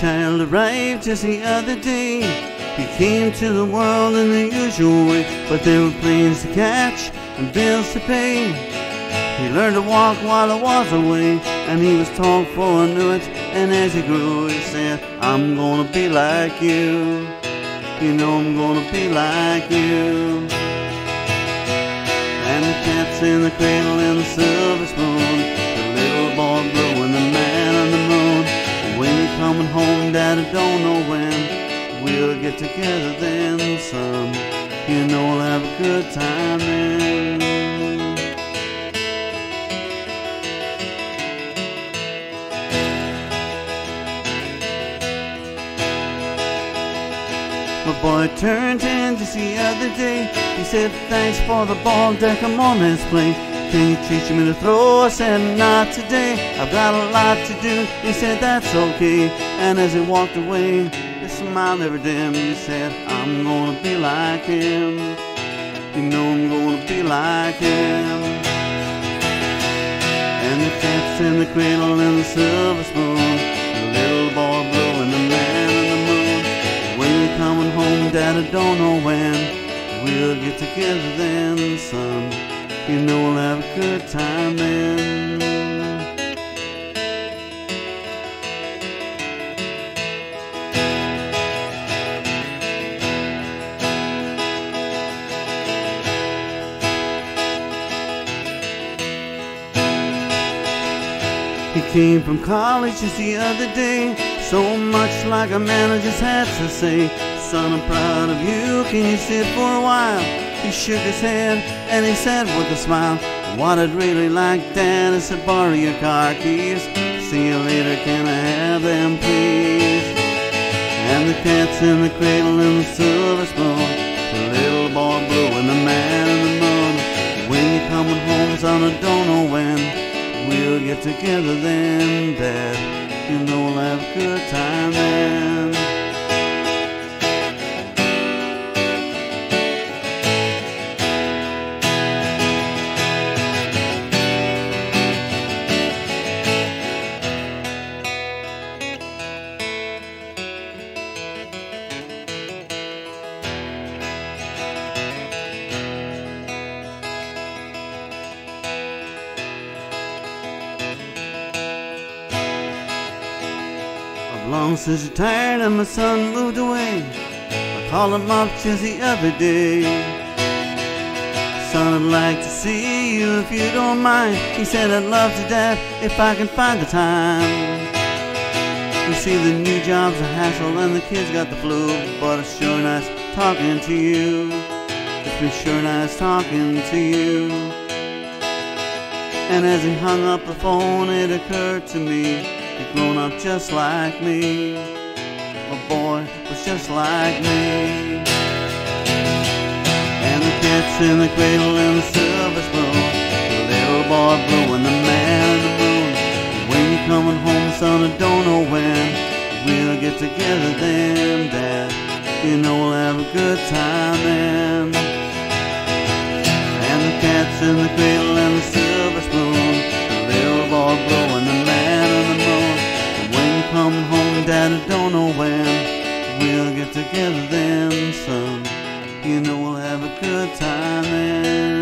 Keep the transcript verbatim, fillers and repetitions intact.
child arrived just the other day. He came to the world in the usual way, but there were planes to catch and bills to pay. He learned to walk while I was away, and he was tall before I knew it. And as he grew, he said, I'm gonna be like you. You know I'm gonna be like you. And the cat's in the cradle and the silver spoon, the little boy blue and the man on the moon. When you're coming home, Dad, I don't know when. We'll get together then, son. You know we'll have a good time then. My boy turned ten just the other day. He said, thanks for the ball, Dad, come on, let's play. Can you teach me to throw? I said, not today, I've got a lot to do. He said, that's okay. And as he walked away, his smile never dimmed. He said, I'm gonna be like him. You know I'm gonna be like him. And the cat's in the cradle and the silver spoon, the little boy blue and the man in the moon. When you're coming home, Dad, I don't know when. We'll get together then, son. You know we'll have a good time then. He came from college just the other day, so much like a man, I just had to say, son, I'm proud of you, can you sit for a while? He shook his head and he said with a smile, what I'd really like, Dad, is to borrow your car keys. See you later, can I have them please? And the cat's in the cradle and the silver spoon, the little boy blue and the man in the moon. When you're coming home, son, I don't know when. We'll get together then, Dad. You know we'll have a good time then. Long since retired and my son moved away. I called him up just the other day. Son, I'd like to see you if you don't mind. He said, I'd love to, Dad, if I can find the time. You see, the new job's a hassle and the kids got the flu, but it's sure nice talking to you. It's been sure nice talking to you. And as he hung up the phone, it occurred to me, he'd grown up just like me. My boy was just like me. And the cat's in the cradle and the silver spoon, the little boy blue and the man in the moon. When you're coming home, son, I don't know when. We'll get together then, Dad. You know we'll have a good time then. And the cat's in the cradle and the silver spoon, the little boy blue and the man in the moon. When you're coming home, Dad, I don't know when. We'll get together then, son. You know we'll have a good time then.